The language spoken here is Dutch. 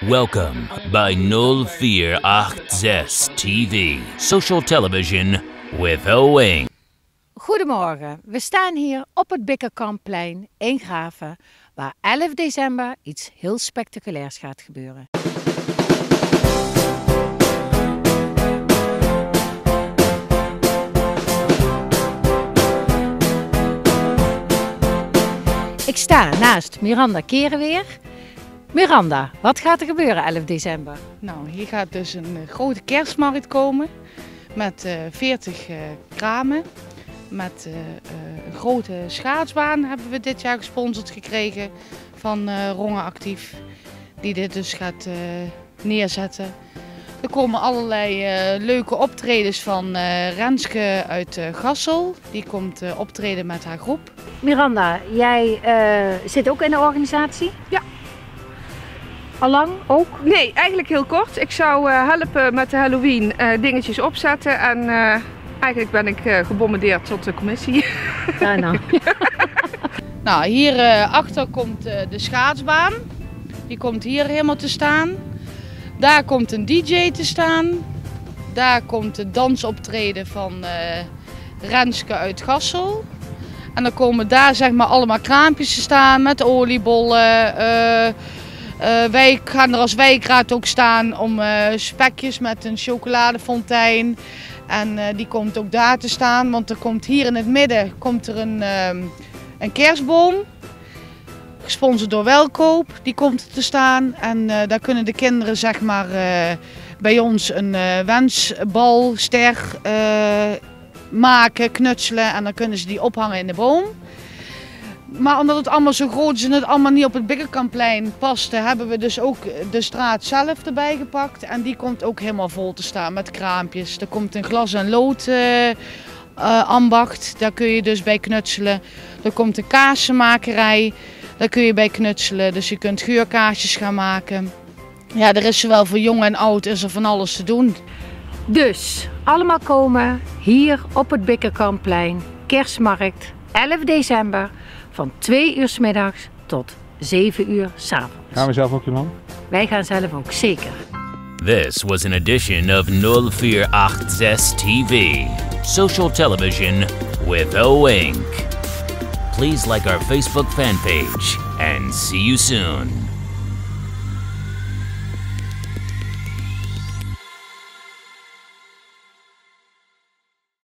Welcome by 0486 TV, social television with Owen. Goedemorgen, we staan hier op het Bikkerkampplein in Graven, waar 11 december iets heel spectaculairs gaat gebeuren. Ik sta naast Miranda Kerenweer. Miranda, wat gaat er gebeuren 11 december? Nou, hier gaat dus een grote kerstmarkt komen met 40 kramen. Met een grote schaatsbaan hebben we dit jaar gesponsord gekregen van Rongen Actief. Die dit dus gaat neerzetten. Er komen allerlei leuke optredens van Renske uit Gassel. Die komt optreden met haar groep. Miranda, jij zit ook in de organisatie? Ja. Allang ook? Nee, eigenlijk heel kort. Ik zou helpen met de Halloween dingetjes opzetten en eigenlijk ben ik gebombardeerd tot de commissie. Ja, nou. Nou, hier achter komt de schaatsbaan. Die komt hier helemaal te staan. Daar komt een DJ te staan. Daar komt het dansoptreden van Renske uit Gassel. En dan komen daar zeg maar allemaal kraampjes te staan met oliebollen. Wij gaan er als wijkraad ook staan om spekjes met een chocoladefontein. En die komt ook daar te staan, want er komt hier in het midden komt er een kerstboom. Gesponsord door Welkoop, die komt te staan. En daar kunnen de kinderen zeg maar bij ons een wensbalster maken, knutselen en dan kunnen ze die ophangen in de boom. Maar omdat het allemaal zo groot is en het allemaal niet op het Bikkerkampplein paste, hebben we dus ook de straat zelf erbij gepakt. En die komt ook helemaal vol te staan met kraampjes. Er komt een glas- en lood ambacht, daar kun je dus bij knutselen. Er komt een kaassenmakerij, daar kun je bij knutselen. Dus je kunt geurkaasjes gaan maken. Ja, er is zowel voor jong en oud is er van alles te doen. Dus, allemaal komen hier op het Bikkerkampplein, kerstmarkt, 11 december. Van 2 uur 's middags tot 7 uur 's avonds. Gaan we zelf ook, Johan? Wij gaan zelf ook, zeker. This was an edition of 0486 TV, social television with Owen. Please like our Facebook fan page and see you soon.